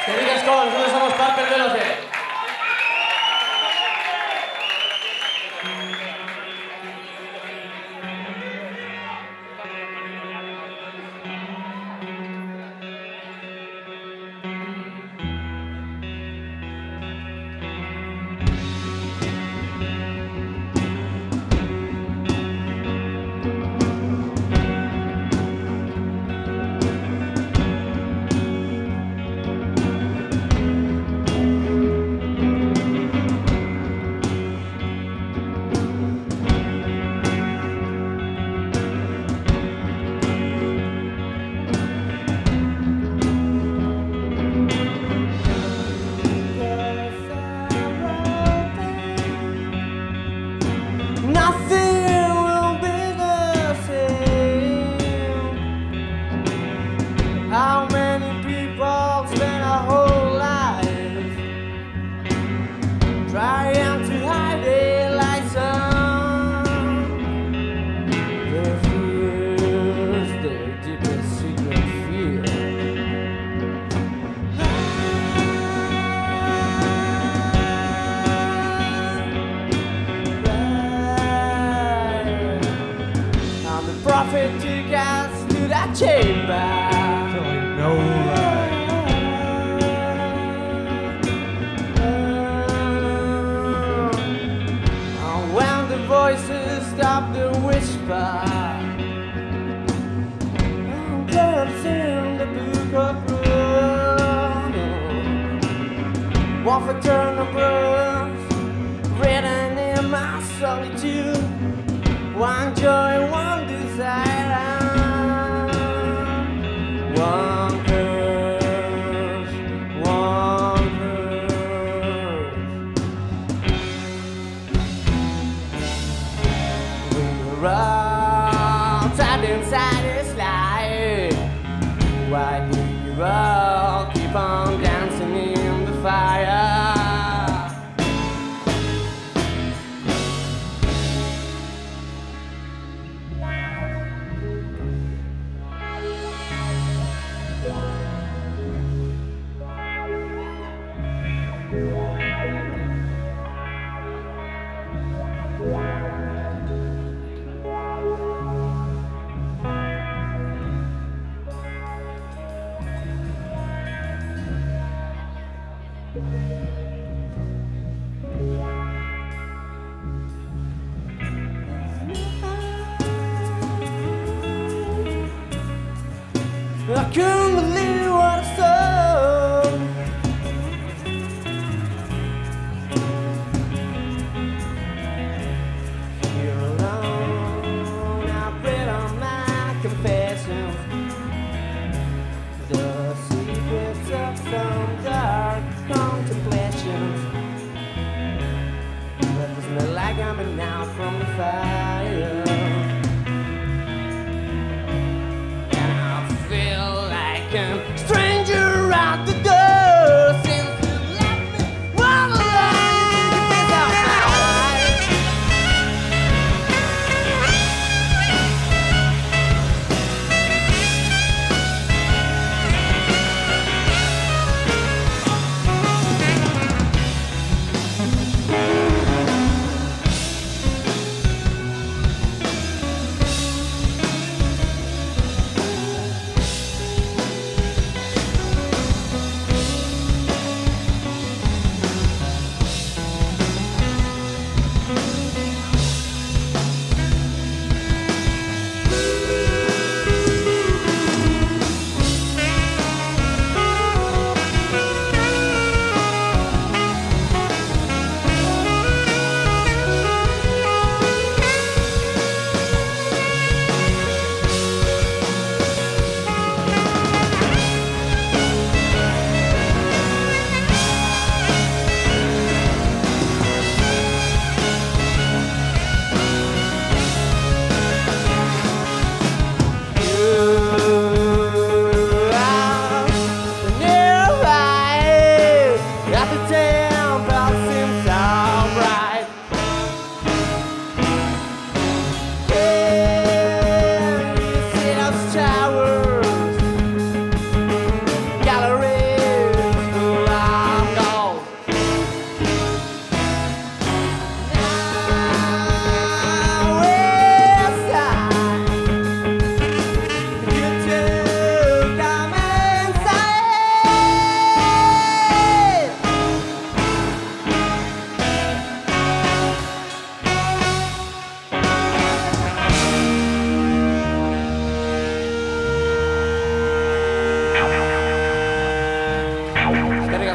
Que digas con, nosotros somos Pamper Veloce. How many people spend a whole life trying to hide their lights on? Their fears, their deepest secret fear. I'm the prophet took us to that chamber. No lie. When the voices stop the whisper, girls in the book of Ruth, walk for turn of birds, written in my solitude, one joy, one desire, one curse, one curse. We're all trapped inside this life. Why do you all keep on dancing in the fire? I couldn't believe what I saw. Here alone, I read on my confessions, the secrets of some dark contemplations. But it's not like I'm out from the fire.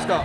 asko.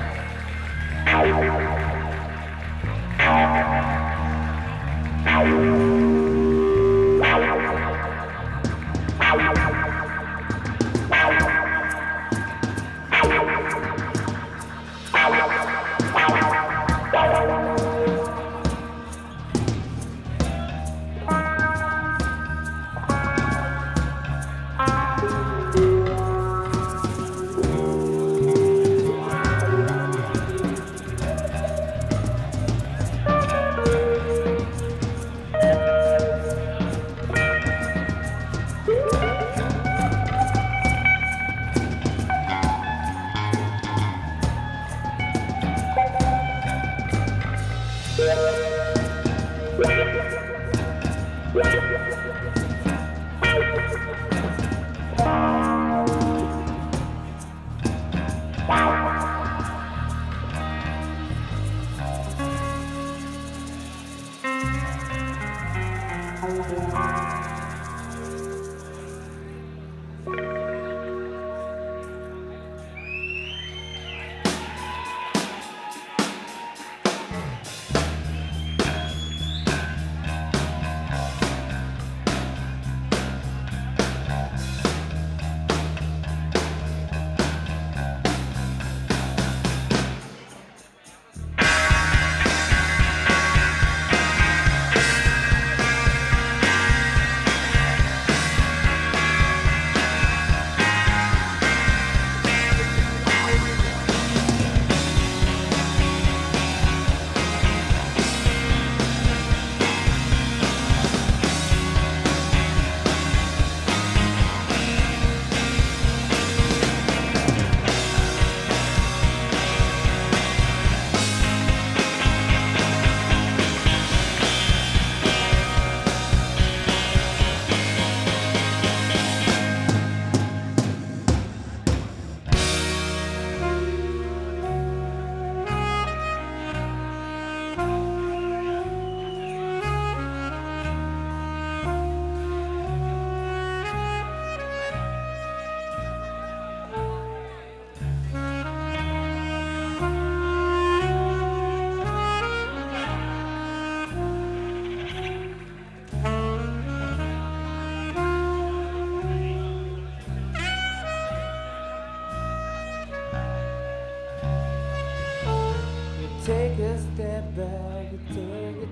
Take a step back, take your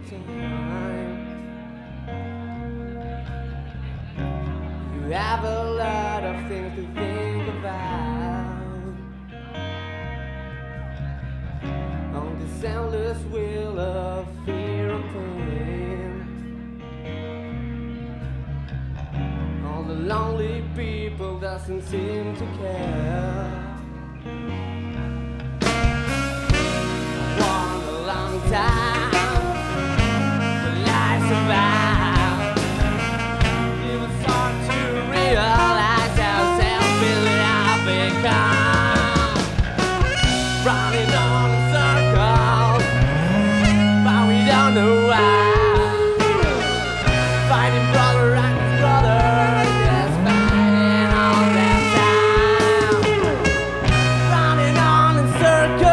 time. You have a lot of things to think about. On this endless wheel of fear and pain. All the lonely people doesn't seem to care. Time, the life survive. It was hard to realize how self-feeling I've become. Running on in circles, but we don't know why. Fighting brother and brother, just fighting all that time. Running on in circles.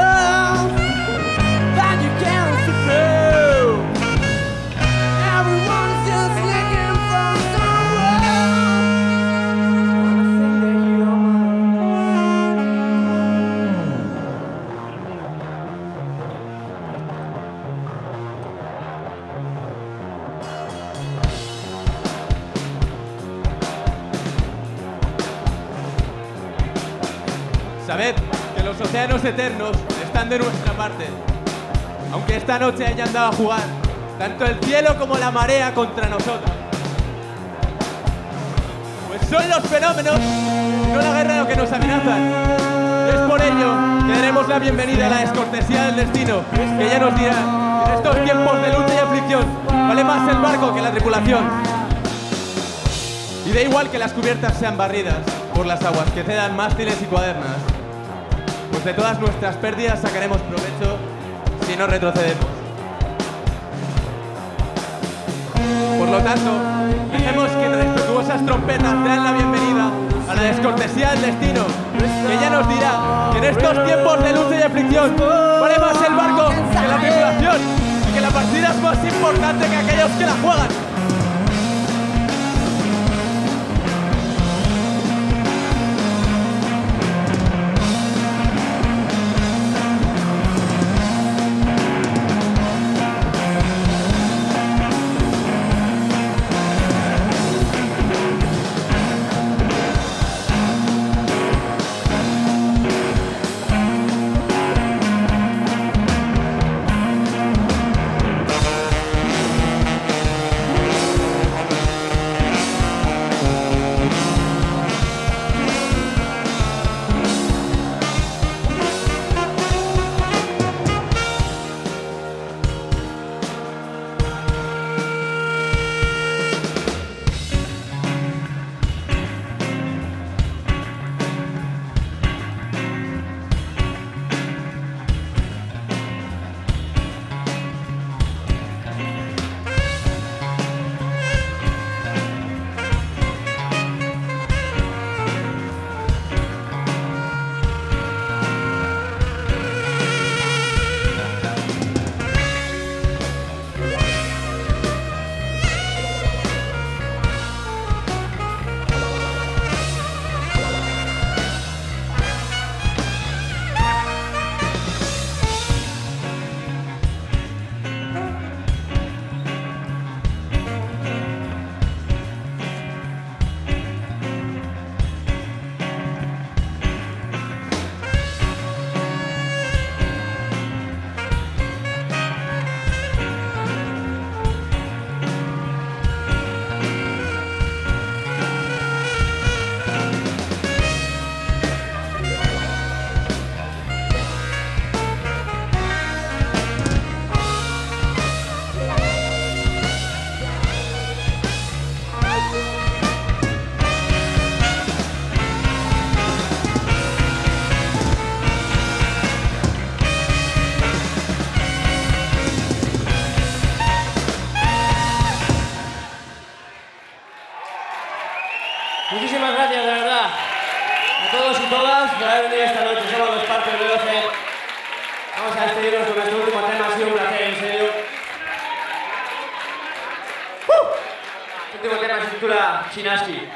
Sabed que los océanos eternos están de nuestra parte. Aunque esta noche hayan dado a jugar tanto el cielo como la marea contra nosotros. Pues son los fenómenos, no la guerra, lo que nos amenazan. Y es por ello que daremos la bienvenida a la descortesía del destino, que ya nos dirá, en estos tiempos de lucha y aflicción, vale más el barco que la tripulación. Y da igual que las cubiertas sean barridas por las aguas, que cedan mástiles y cuadernas. Pues de todas nuestras pérdidas sacaremos provecho si no retrocedemos. Por lo tanto, dejemos que respetuosas trompetas den la bienvenida a la descortesía del destino, que ya nos dirá que En estos tiempos de lucha y aflicción, vale más el barco que la tripulación, y que la partida es más importante que aquellos que la juegan. Muchísimas gracias, de verdad, a todos y todas por haber venido esta noche. Somos los Parques de 12. Vamos a despedirnos con nuestro último tema. Ha sido un placer, en serio. El último tema se titula Chinaski.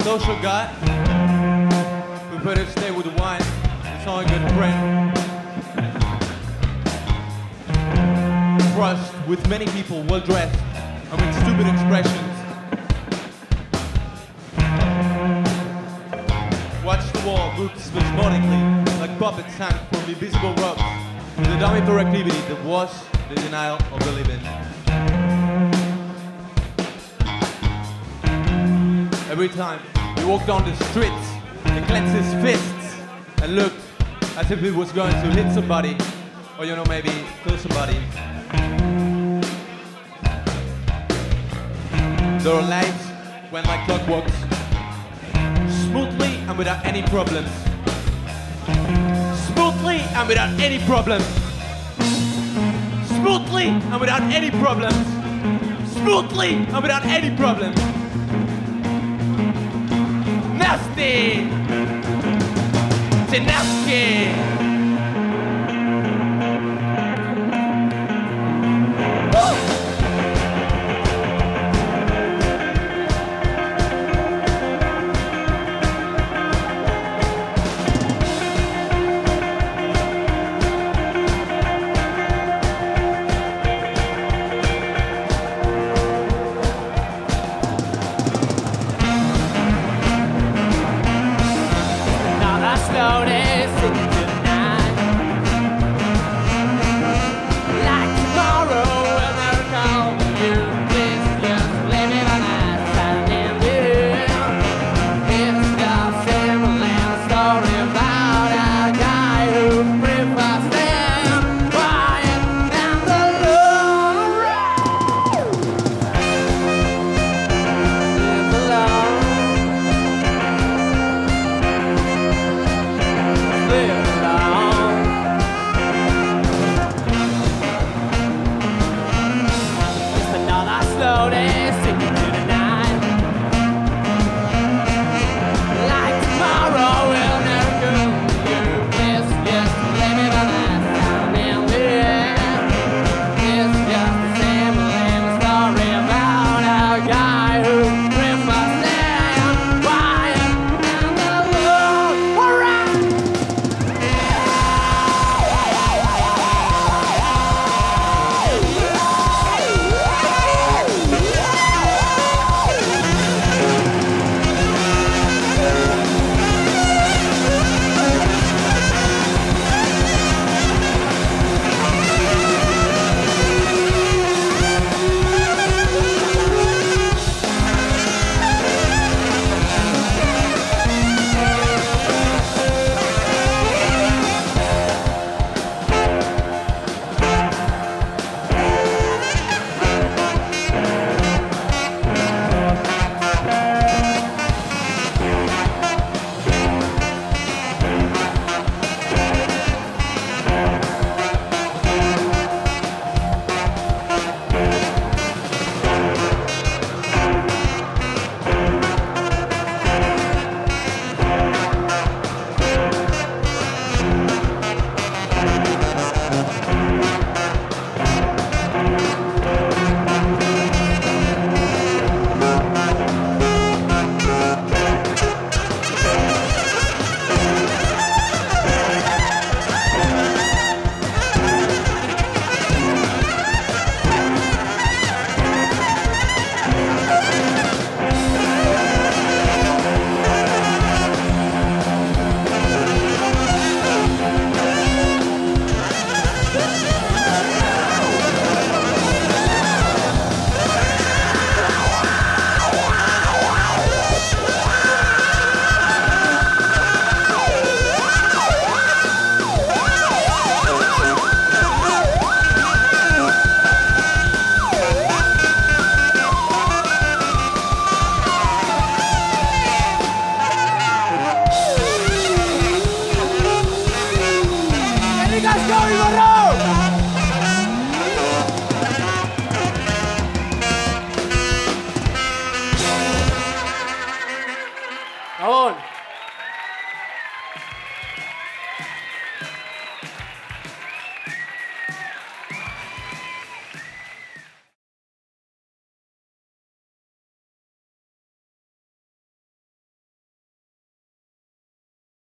social guy. We better stay with the wine. It's all a good friend. Crushed with many people well dressed and with stupid expressions. Watch the wall move spasmodically like puppets hang from invisible ropes. The dummy productivity that was the denial of the living. Every time he walked down the streets, he clenched his fists and looked as if he was going to hit somebody, or you know, maybe kill somebody. There are lights went like clockworks, smoothly and without any problems. Smoothly and without any problems. Smoothly and without any problems. Smoothly and without any problems. Nasty! Say nasty!